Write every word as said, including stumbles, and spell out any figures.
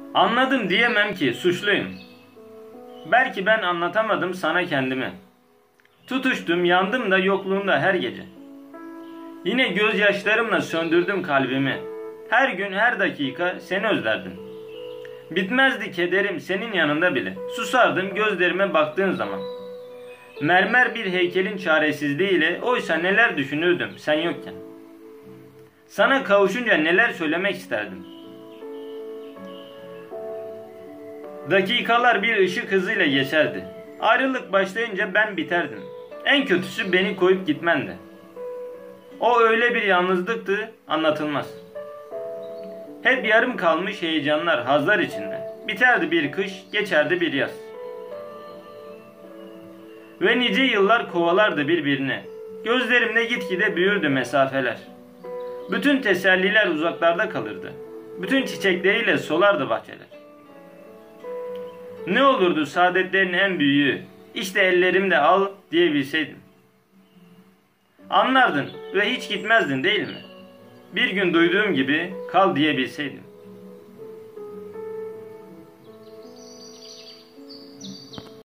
Anladım diyemem ki suçluyum. Belki ben anlatamadım sana kendimi. Tutuştum, yandım da yokluğunda her gece. Yine gözyaşlarımla söndürdüm kalbimi. Her gün, her dakika seni özlerdim. Bitmezdi kederim senin yanında bile. Susardım gözlerime baktığın zaman. Mermer bir heykelin çaresizliğiyle oysa neler düşünürdüm sen yokken. Sana kavuşunca neler söylemek isterdim. Dakikalar bir ışık hızıyla geçerdi. Ayrılık başlayınca ben biterdim. En kötüsü beni koyup gitmendi. O öyle bir yalnızlıktı, anlatılmaz. Hep yarım kalmış heyecanlar, hazlar içinde. Biterdi bir kış, geçerdi bir yaz. Ve nice yıllar kovalardı birbirini. Gözlerimde gitgide büyürdü mesafeler. Bütün teselliler uzaklarda kalırdı. Bütün çiçekleriyle solardı bahçeler. Ne olurdu saadetlerin en büyüğü, işte ellerimde al diyebilseydim. Anlardın ve hiç gitmezdin değil mi? Bir gün duyduğum gibi kal diyebilseydim.